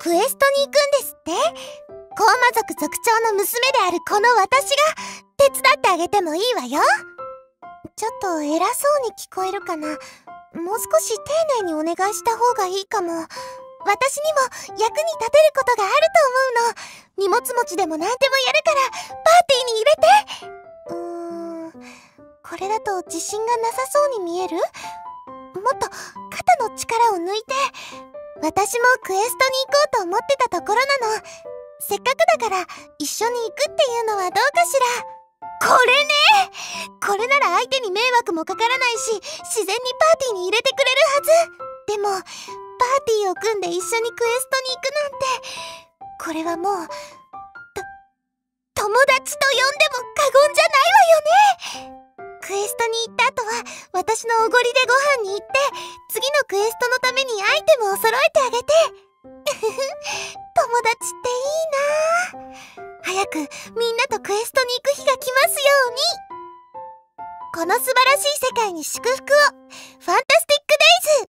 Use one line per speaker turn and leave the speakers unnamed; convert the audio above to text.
クエストに行くんですって。高魔族族長の娘であるこの私が手伝ってあげてもいいわよ。ちょっと偉そうに聞こえるかな。もう少し丁寧にお願いした方がいいかも。私にも役に立てることがあると思うの。荷物持ちでも何でもやるからパーティーに入れて。これだと自信がなさそうに見える？もっと肩の力を抜いて。私もクエストに行こうと思ってたところなの。せっかくだから一緒に行くっていうのはどうかしら。これね！これなら相手に迷惑もかからないし、自然にパーティーに入れてくれるはず。でもパーティーを組んで一緒にクエストに行くなんて、これはもう友達と呼んでも過言じゃないわよね。クエストに行った後は私のおごりでご飯に行って、次のクエストのためにアイテムを揃えてあげて。友達っていいな。早くみんなとクエストに行く日が来ますように。この素晴らしい世界に祝福を。ファンタスティックデイズ。